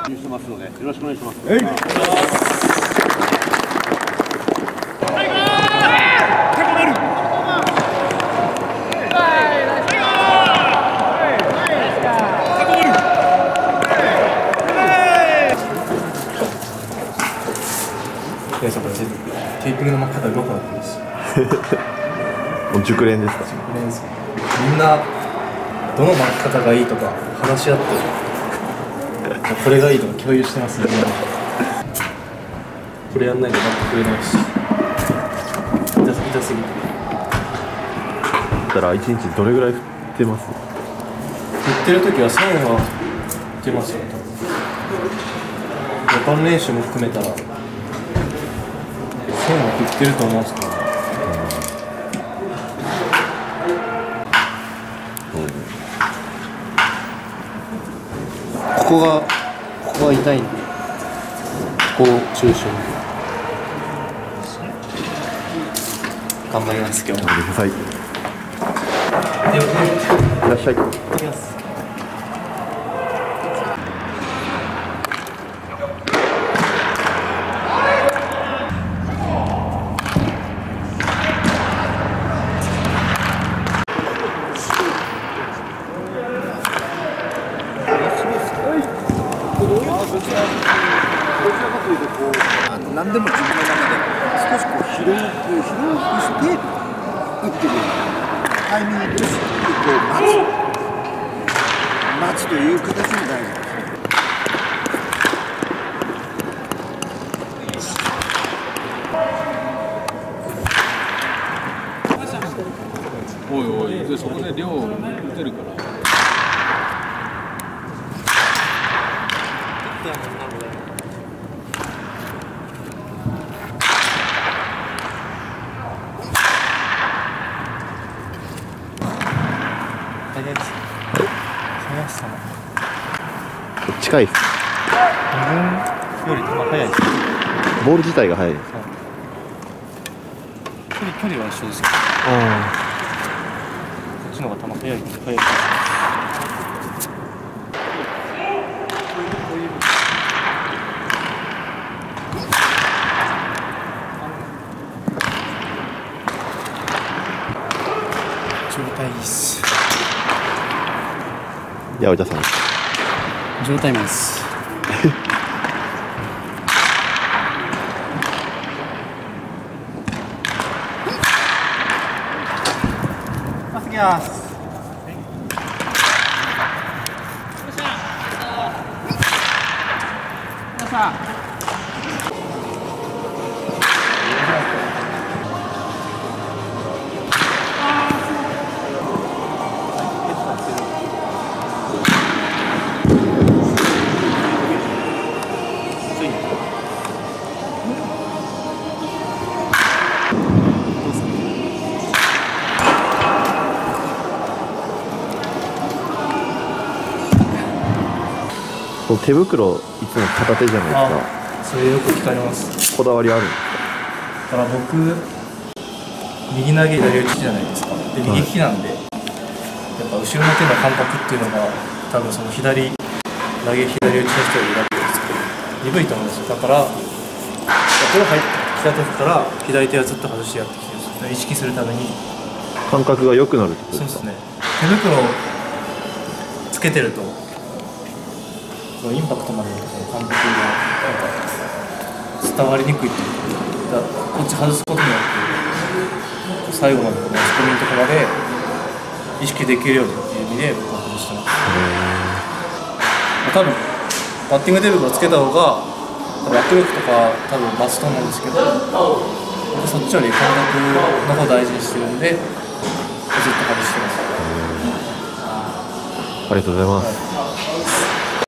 してますので、よろしくお願いします。 テーピングの巻き方うまくなってるしもう熟練ですか？ 熟練です。みんなどの巻き方がいいとか話し合ってこれがいいとか共有してますね。これやんないと待ってくれないし痛すぎて。 だから1日どれぐらい振ってます？ 振ってる時は1000は振ってますよ。ジャパン練習も含めたら1000は振ってると思うんですけど、ここが痛いんで、ここを中心に頑張ります今日。 頑張ってください。いらっしゃい。 いきます。 何でも自分の中で少しこう広くして打ってるタイミングです。こう待つという形も大事です。 おいおい、でそこで量を打てるから。 近いです。 自分より球速いです。 ボール自体が速いです。 距離は一緒ですけど、こっちの方が球速いです。状態いいっす。 八百田さん。 状態もいいっす。行きます。 手袋いつも片手じゃないですか。 それよく聞かれます。 こだわりあるんですだから僕右投げ左打ちじゃないですか。で右利きなんで、やっぱ後ろの手の感覚っていうのが多分その左投げ左打ちの人より楽ですけど鈍いと思うんですよ。だからこれ入ってきた時から左手はずっと外してやってきてるんですよ。意識するために感覚が良くなるってことですか？ そうですね。手袋をつけてるとインパクトまでの感覚がなんか伝わりにくいっていうか、こっち外すことによって最後までのマスコミのところまで意識できるようにっていう意味で僕は外してます。多分バッティング手袋つけた方が握力とか多分増すと思うんですけど、僕そっちより感覚の方を大事にしてるんでずっと外してます。 ありがとうございます。